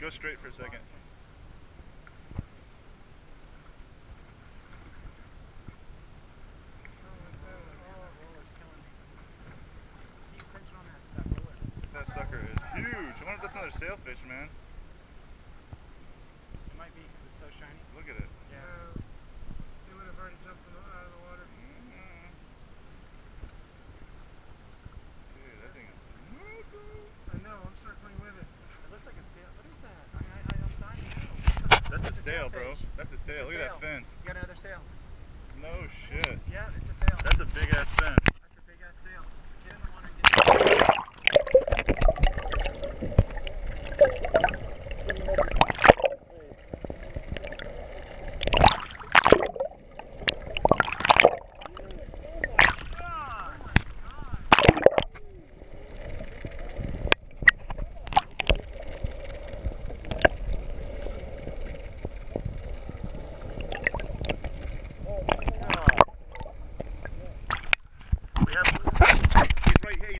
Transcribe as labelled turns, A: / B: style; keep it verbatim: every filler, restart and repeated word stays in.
A: go straight for a second. That sucker is huge. I wonder if that's another sailfish, man.
B: It might be because it's so shiny.
A: Look at it.
B: Yeah.
C: Uh, it would have already jumped in the, out of the water.
A: Mm-hmm. Dude, that thing is...
C: I know, I'm circling with it.
B: It looks like a sail. What is that? I, I, I'm dying to know.
A: That's a
B: It's
A: sail,
B: sailfish.
A: bro. That's a sail.
B: It's a
A: Look
B: sail.
A: at that fin.
B: You got another sail.
A: No shit.
B: Yeah, it's a sail.
A: That's a big ass fin.